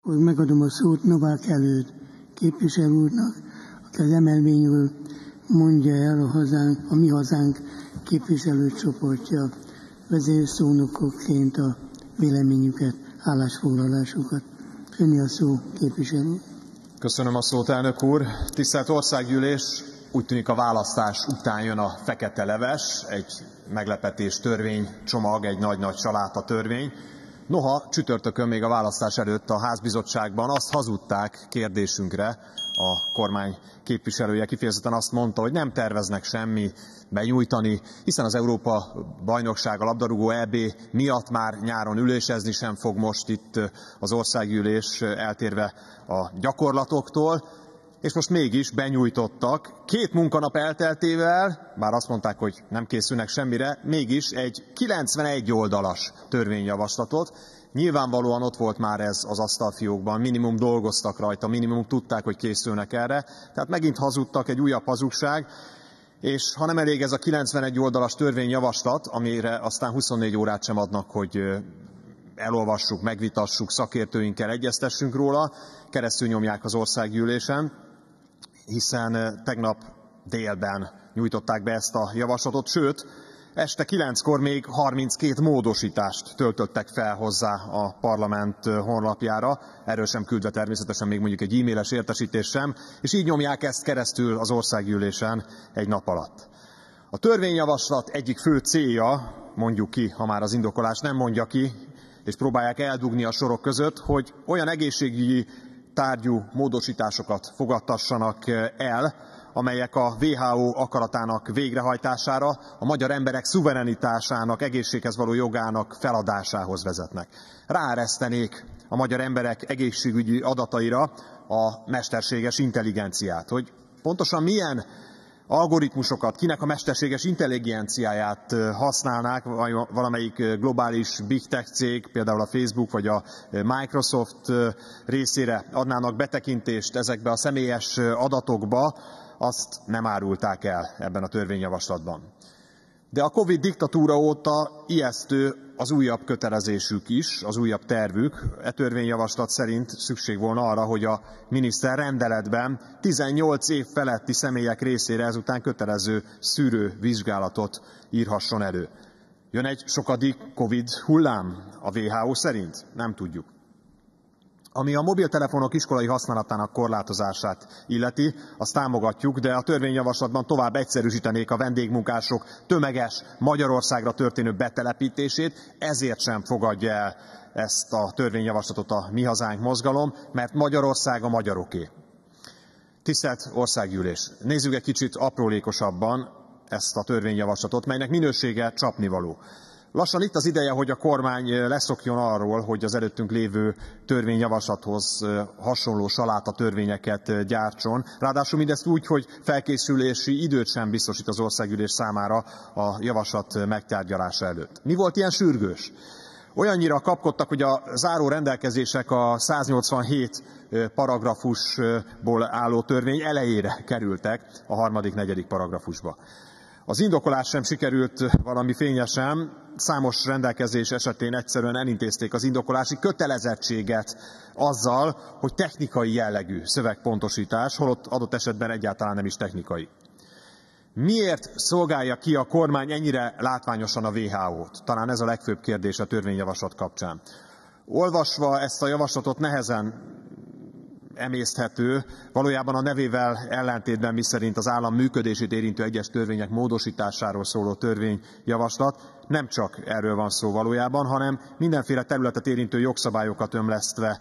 Megadom a szót Novák Előd képviselő úrnak, aki az emelvényről mondja el a Mi Hazánk képviselőcsoportja vezérszónokokként a véleményüket, állásfoglalásukat. Öné a szó, képviselő. Köszönöm a szót, elnök úr. Tisztelt Országgyűlés, úgy tűnik a választás után jön a fekete leves, egy meglepetés törvénycsomag, egy nagy-nagy saláta törvény. Noha csütörtökön még a választás előtt a házbizottságban azt hazudták kérdésünkre, a kormány képviselője kifejezetten azt mondta, hogy nem terveznek semmi benyújtani, hiszen az Európa-bajnokság, a labdarúgó EB miatt már nyáron ülésezni sem fog most itt az Országgyűlés, eltérve a gyakorlatoktól, és most mégis benyújtottak. 2 munkanap elteltével, bár azt mondták, hogy nem készülnek semmire, mégis egy 91 oldalas törvényjavaslatot. Nyilvánvalóan ott volt már ez az asztalfiókban, minimum dolgoztak rajta, minimum tudták, hogy készülnek erre. Tehát megint hazudtak, egy újabb hazugság. És ha nem elég ez a 91 oldalas törvényjavaslat, amire aztán 24 órát sem adnak, hogy elolvassuk, megvitassuk, szakértőinkkel egyeztessünk róla, keresztül nyomják az Országgyűlésen, hiszen tegnap délben nyújtották be ezt a javaslatot, sőt, este 9-kor még 32 módosítást töltöttek fel hozzá a parlament honlapjára, erről sem küldve természetesen még mondjuk egy e-mailes értesítés sem, és így nyomják ezt keresztül az Országgyűlésen egy nap alatt. A törvényjavaslat egyik fő célja, mondjuk ki, ha már az indokolás nem mondja ki, és próbálják eldugni a sorok között, hogy olyan egészségügyi tárgyú módosításokat fogadtassanak el, amelyek a WHO akaratának végrehajtására, a magyar emberek szuverenitásának, egészséghez való jogának feladásához vezetnek. Ráeresztenék a magyar emberek egészségügyi adataira a mesterséges intelligenciát. Hogy pontosan milyen algoritmusokat, kinek a mesterséges intelligenciáját használnák, valamelyik globális big tech cég, például a Facebook vagy a Microsoft részére adnának betekintést ezekbe a személyes adatokba, azt nem árulták el ebben a törvényjavaslatban. De a Covid diktatúra óta ijesztő az újabb kötelezésük is, az újabb tervük. E törvényjavaslat szerint szükség volna arra, hogy a miniszter rendeletben 18 év feletti személyek részére ezután kötelező szűrővizsgálatot írhasson elő. Jön egy sokadik Covid hullám a WHO szerint? Nem tudjuk. Ami a mobiltelefonok iskolai használatának korlátozását illeti, azt támogatjuk, de a törvényjavaslatban tovább egyszerűsítenék a vendégmunkások tömeges Magyarországra történő betelepítését, ezért sem fogadja el ezt a törvényjavaslatot a Mi Hazánk mozgalom, mert Magyarország a magyaroké. Tisztelt Országgyűlés, nézzük egy kicsit aprólékosabban ezt a törvényjavaslatot, melynek minősége csapnivaló. Lassan itt az ideje, hogy a kormány leszokjon arról, hogy az előttünk lévő törvényjavaslathoz hasonló saláta törvényeket gyártson. Ráadásul mindezt úgy, hogy felkészülési időt sem biztosít az Országgyűlés számára a javaslat megtárgyalása előtt. Mi volt ilyen sürgős? Olyannyira kapkodtak, hogy a záró rendelkezések a 187 paragrafusból álló törvény elejére kerültek, a 3.-4. paragrafusba. Az indokolás sem sikerült valami fényesen, számos rendelkezés esetén egyszerűen elintézték az indokolási kötelezettséget azzal, hogy technikai jellegű szövegpontosítás, holott adott esetben egyáltalán nem is technikai. Miért szolgálja ki a kormány ennyire látványosan a WHO-t? Talán ez a legfőbb kérdés a törvényjavaslat kapcsán. Olvasva ezt a javaslatot nehezen emészthető, valójában a nevével ellentétben, miszerint az állam működését érintő egyes törvények módosításáról szóló törvényjavaslat, nem csak erről van szó valójában, hanem mindenféle területet érintő jogszabályokat ömlesztve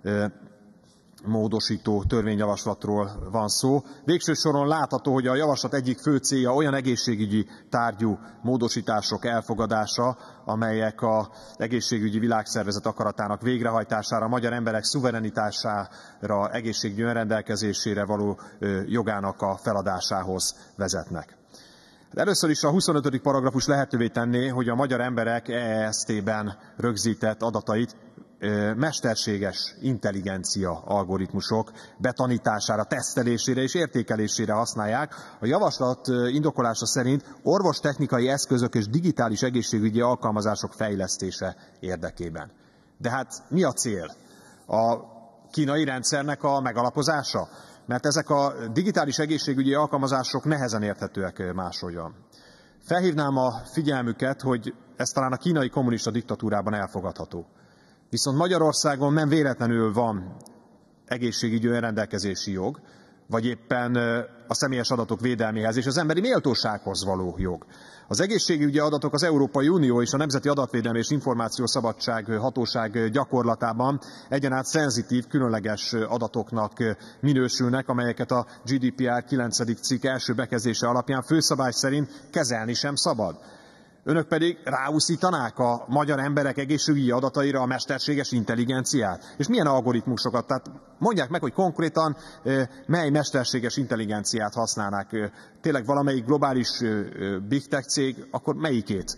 módosító törvényjavaslatról van szó. Végső soron látható, hogy a javaslat egyik fő célja olyan egészségügyi tárgyú módosítások elfogadása, amelyek az egészségügyi világszervezet akaratának végrehajtására, a magyar emberek szuverenitására, egészségügyi önrendelkezésére való jogának a feladásához vezetnek. Először is a 25. paragrafus lehetővé tenné, hogy a magyar emberek EEST-ben rögzített adatait mesterséges intelligencia algoritmusok betanítására, tesztelésére és értékelésére használják. A javaslat indokolása szerint orvostechnikai eszközök és digitális egészségügyi alkalmazások fejlesztése érdekében. De hát mi a cél? A kínai rendszernek a megalapozása? Mert ezek a digitális egészségügyi alkalmazások nehezen érthetőek máshogyan. Felhívnám a figyelmüket, hogy ez talán a kínai kommunista diktatúrában elfogadható. Viszont Magyarországon nem véletlenül van egészségügyi önrendelkezési jog, vagy éppen a személyes adatok védelméhez és az emberi méltósághoz való jog. Az egészségügyi adatok az Európai Unió és a Nemzeti Adatvédelmi és Információszabadság Hatóság gyakorlatában egyaránt szenzitív, különleges adatoknak minősülnek, amelyeket a GDPR 9. cikk első bekezdése alapján főszabály szerint kezelni sem szabad. Önök pedig ráúszítanák a magyar emberek egészségügyi adataira a mesterséges intelligenciát. És milyen algoritmusokat? Tehát mondják meg, hogy konkrétan mely mesterséges intelligenciát használnák. Tényleg valamelyik globális big tech cég, akkor melyikét?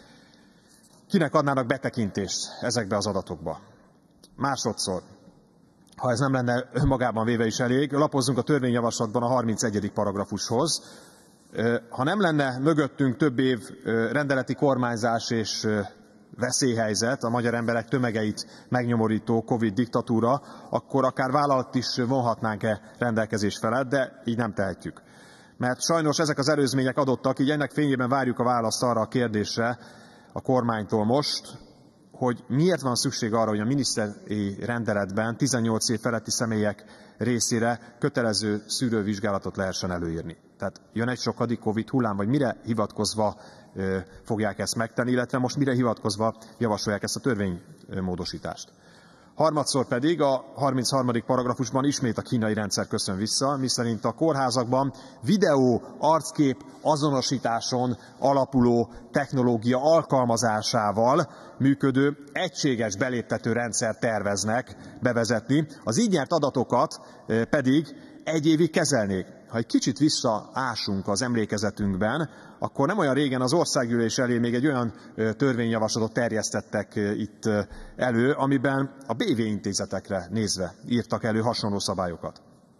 Kinek adnának betekintést ezekbe az adatokba? Másodszor, ha ez nem lenne önmagában véve is elég, lapozzunk a törvényjavaslatban a 31. paragrafushoz. Ha nem lenne mögöttünk több év rendeleti kormányzás és veszélyhelyzet, a magyar emberek tömegeit megnyomorító Covid diktatúra, akkor akár vállalat is vonhatnánk-e rendelkezés felett, de így nem tehetjük. Mert sajnos ezek az előzmények adottak, így ennek fényében várjuk a választ arra a kérdésre a kormánytól most, hogy miért van szükség arra, hogy a miniszteri rendeletben 18 év feletti személyek részére kötelező szűrővizsgálatot lehessen előírni. Tehát jön egy sokadik Covid hullám, vagy mire hivatkozva fogják ezt megtenni, illetve most mire hivatkozva javasolják ezt a törvénymódosítást. Harmadszor pedig a 33. paragrafusban ismét a kínai rendszer köszön vissza, miszerint a kórházakban videó, arckép azonosításon alapuló technológia alkalmazásával működő egységes beléptető rendszer terveznek bevezetni, az így nyert adatokat pedig egy évig kezelnék. Ha egy kicsit visszaásunk az emlékezetünkben, akkor nem olyan régen az országgyűlés elé még egy olyan törvényjavaslatot terjesztettek itt elő, amiben a BV intézetekre nézve írtak elő hasonló szabályokat.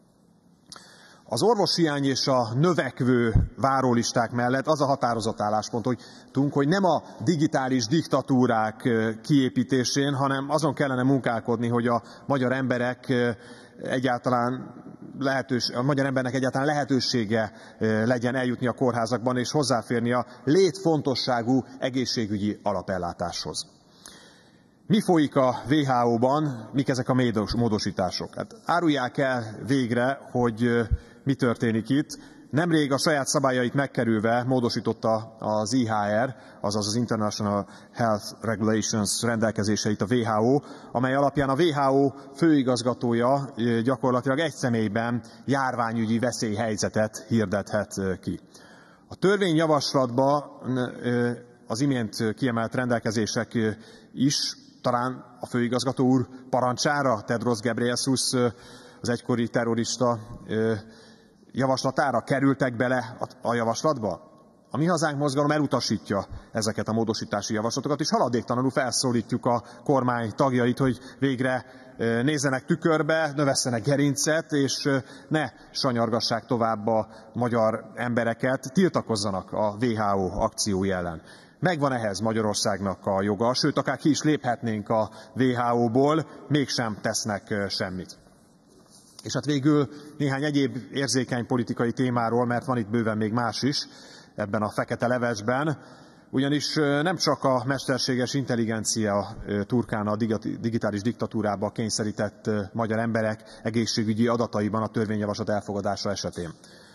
Az orvoshiány és a növekvő várólisták mellett az a határozott álláspont, hogy nem a digitális diktatúrák kiépítésén, hanem azon kellene munkálkodni, hogy a magyar emberek a magyar embernek egyáltalán lehetősége legyen eljutni a kórházakban és hozzáférni a létfontosságú egészségügyi alapellátáshoz. Mi folyik a WHO-ban, mik ezek a módosítások? Hát árulják el végre, hogy mi történik itt. Nemrég a saját szabályait megkerülve módosította az IHR, azaz az International Health Regulations rendelkezéseit a WHO, amely alapján a WHO főigazgatója gyakorlatilag egy személyben járványügyi veszélyhelyzetet hirdethet ki. A törvényjavaslatban az imént kiemelt rendelkezések is talán a főigazgató úr parancsára, Tedros Ghebreyesus, az egykori terrorista javaslatára kerültek bele a javaslatba? A Mi Hazánk mozgalom elutasítja ezeket a módosítási javaslatokat, és haladéktalanul felszólítjuk a kormány tagjait, hogy végre nézzenek tükörbe, növesszenek gerincet, és ne sanyargassák tovább a magyar embereket, tiltakozzanak a WHO akciói ellen. Megvan ehhez Magyarországnak a joga, sőt, akár ki is léphetnénk a WHO-ból, mégsem tesznek semmit. És hát végül néhány egyéb érzékeny politikai témáról, mert van itt bőven még más is ebben a fekete levesben, ugyanis nem csak a mesterséges intelligencia turkán a digitális diktatúrába kényszerített magyar emberek egészségügyi adataiban a törvényjavaslat elfogadása esetén.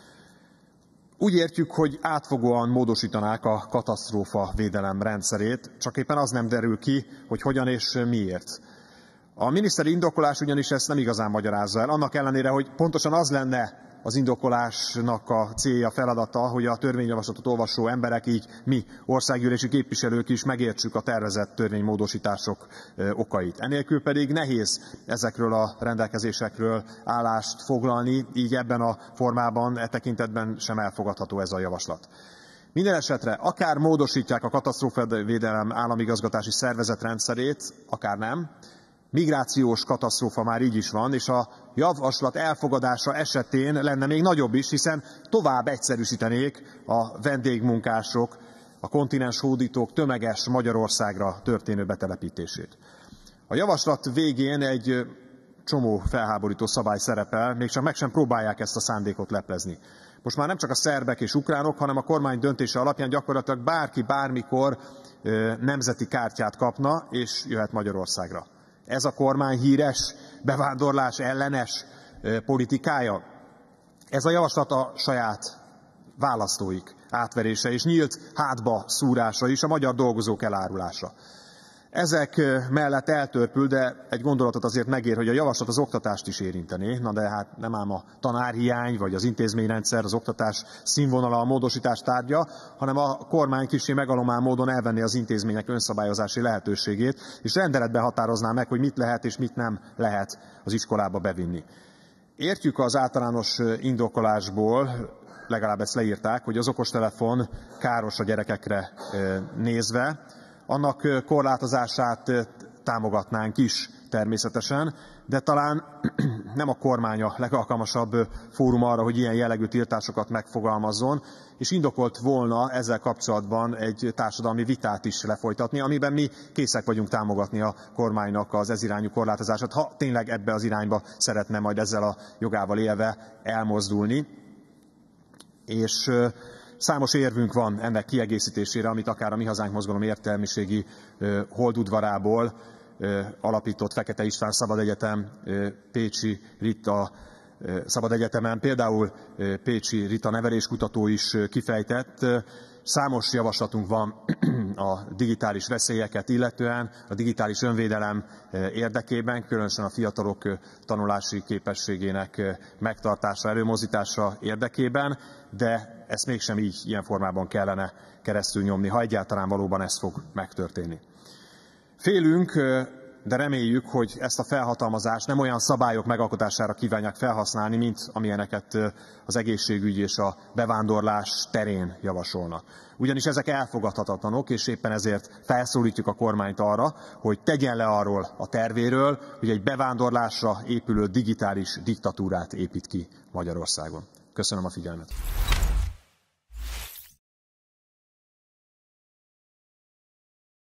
Úgy értjük, hogy átfogóan módosítanák a katasztrófa védelem rendszerét, csak éppen az nem derül ki, hogy hogyan és miért. A miniszteri indokolás ugyanis ezt nem igazán magyarázza el, annak ellenére, hogy pontosan az lenne az indokolásnak a célja, feladata, hogy a törvényjavaslatot olvasó emberek, így mi országgyűlési képviselők is megértsük a tervezett törvénymódosítások okait. Enélkül pedig nehéz ezekről a rendelkezésekről állást foglalni, így ebben a formában, e tekintetben sem elfogadható ez a javaslat. Minden esetre akár módosítják a katasztrófavédelem államigazgatási szervezet rendszerét, akár nem, migrációs katasztrófa már így is van, és a javaslat elfogadása esetén lenne még nagyobb is, hiszen tovább egyszerűsítenék a vendégmunkások, a kontinens hódítók tömeges Magyarországra történő betelepítését. A javaslat végén egy csomó felháborító szabály szerepel, még csak meg sem próbálják ezt a szándékot leplezni. Most már nem csak a szerbek és ukránok, hanem a kormány döntése alapján gyakorlatilag bárki bármikor nemzeti kártyát kapna, és jöhet Magyarországra. Ez a kormány híres bevándorlás ellenes politikája. Ez a javaslat a saját választóik átverése és nyílt hátba szúrása is, a magyar dolgozók elárulása. Ezek mellett eltörpül, de egy gondolatot azért megér, hogy a javaslat az oktatást is érintené. Na de hát nem ám a tanárhiány, vagy az intézményrendszer, az oktatás színvonala a módosítás tárgya, hanem a kormány kissé megalomán módon elvenné az intézmények önszabályozási lehetőségét, és rendeletben határozná meg, hogy mit lehet és mit nem lehet az iskolába bevinni. Értjük az általános indokolásból, legalább ezt leírták, hogy az okostelefon káros a gyerekekre nézve. Annak korlátozását támogatnánk is természetesen, de talán nem a kormány a legalkalmasabb fórum arra, hogy ilyen jellegű tiltásokat megfogalmazzon, és indokolt volna ezzel kapcsolatban egy társadalmi vitát is lefolytatni, amiben mi készek vagyunk támogatni a kormánynak az ezirányú korlátozását, ha tényleg ebbe az irányba szeretne majd ezzel a jogával élve elmozdulni. És számos érvünk van ennek kiegészítésére, amit akár a Mi Hazánk mozgalom értelmiségi holdudvarából alapított Fekete István Szabad Egyetem, Pécsi Rita Szabad Egyetemen, például Pécsi Rita neveléskutató is kifejtett. Számos javaslatunk van a digitális veszélyeket illetően, a digitális önvédelem érdekében, különösen a fiatalok tanulási képességének megtartása, előmozdítása érdekében, de ezt mégsem így, ilyen formában kellene keresztül nyomni, ha egyáltalán valóban ez fog megtörténni. Félünk, de reméljük, hogy ezt a felhatalmazást nem olyan szabályok megalkotására kívánják felhasználni, mint amilyeneket az egészségügy és a bevándorlás terén javasolnak. Ugyanis ezek elfogadhatatlanok, és éppen ezért felszólítjuk a kormányt arra, hogy tegyen le arról a tervéről, hogy egy bevándorlásra épülő digitális diktatúrát épít ki Magyarországon. Köszönöm a figyelmet!